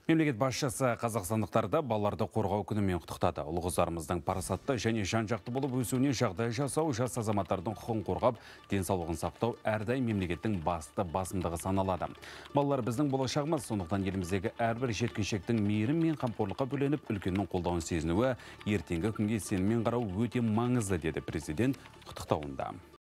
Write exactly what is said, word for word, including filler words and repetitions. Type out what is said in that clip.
Мемлекет басшысы қазақстандықтарды балаларды қорғау күнімен құттықтады. Ұлы қыздарымыздың парасатты және жан-жақты болып өсуіне жағдай жасау, жас азаматтардың құқығын қорғап, денсаулығын сақтау әрдайым мемлекеттің басты басымдығы саналады. Балалар біздің болашағымыз, сондықтан еліміздегі әрбір жеткіншектің мейірім мен қамқорлыққа бөленіп, үлкеннің қолдауын сезінуі, ертеңгі күнге сеніммен қарау өте маңызды, деді президент құттықтауында.